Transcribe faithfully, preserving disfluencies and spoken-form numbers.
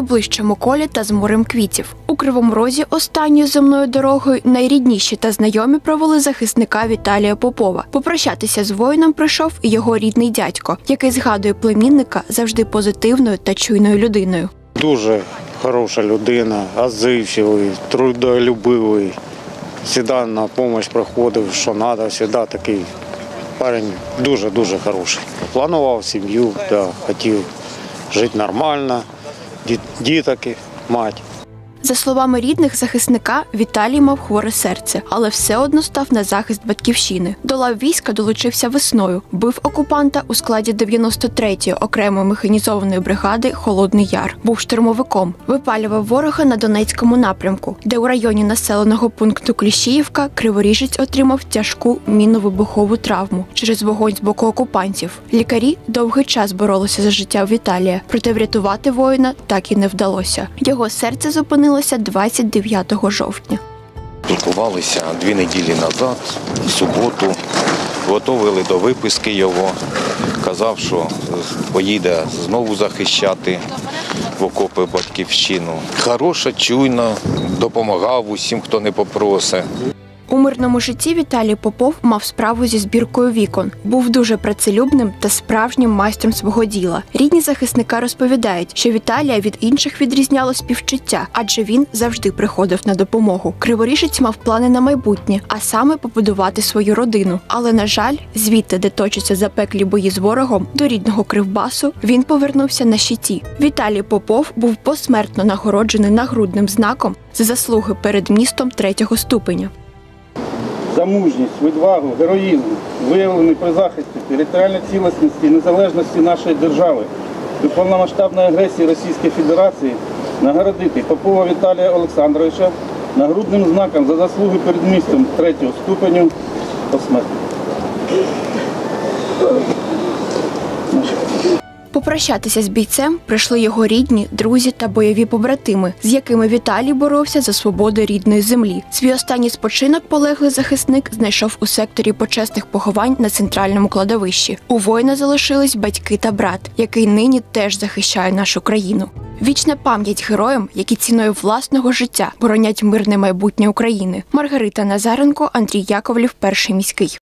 найближчому колі та з морем квітів. У Кривому Розі останньою земною дорогою найрідніші та знайомі провели захисника Віталія Попова. Попрощатися з воїном прийшов і його рідний дядько, який згадує племінника завжди позитивною та чуйною людиною. Дуже хороша людина, отзивчивий, трудолюбивий. Завжди на допомогу приходив, що треба, завжди такий парень дуже-дуже хороший. Планував сім'ю, да, хотів жити нормально, діток, мать. За словами рідних захисника, Віталій мав хворе серце, але все одно став на захист батьківщини. До лав війська долучився весною, бив окупанта у складі дев'яносто третьої окремої механізованої бригади «Холодний Яр». Був штурмовиком, випалював ворога на Донецькому напрямку, де у районі населеного пункту Кліщіївка криворіжець отримав тяжку мінно-вибухову травму через вогонь з боку окупантів. Лікарі довгий час боролися за життя Віталія, проте врятувати воїна так і не вдалося. Його серце зупинилося двадцять дев'ятого жовтня. Спілкувалися дві неділі назад, в суботу, готували до виписки його. Казав, що поїде знову захищати в окопи батьківщину. Хороша, чуйна, допомагав усім, хто не попросить. У мирному житті Віталій Попов мав справу зі збіркою вікон. Був дуже працелюбним та справжнім майстром свого діла. Рідні захисника розповідають, що Віталія від інших відрізняло співчуття, адже він завжди приходив на допомогу. Криворіжець мав плани на майбутнє, а саме побудувати свою родину. Але, на жаль, звідти, де точаться запеклі бої з ворогом, до рідного Кривбасу, він повернувся на щиті. Віталій Попов був посмертно нагороджений нагрудним знаком за заслуги перед містом третього ступеня. За мужність, відвагу, героїзм, виявлений при захисті територіальної цілісності і незалежності нашої держави при повномасштабної агресії Російської Федерації нагородити Попова Віталія Олександровича нагрудним знаком за заслуги перед містом третього ступеню посмертно. Попрощатися з бійцем прийшли його рідні, друзі та бойові побратими, з якими Віталій боровся за свободу рідної землі. Свій останній спочинок полеглий захисник знайшов у секторі почесних поховань на центральному кладовищі. У воїна залишились батьки та брат, який нині теж захищає нашу країну. Вічна пам'ять героям, які ціною власного життя боронять мирне майбутнє України. Маргарита Назаренко, Андрій Яковлів, Перший міський.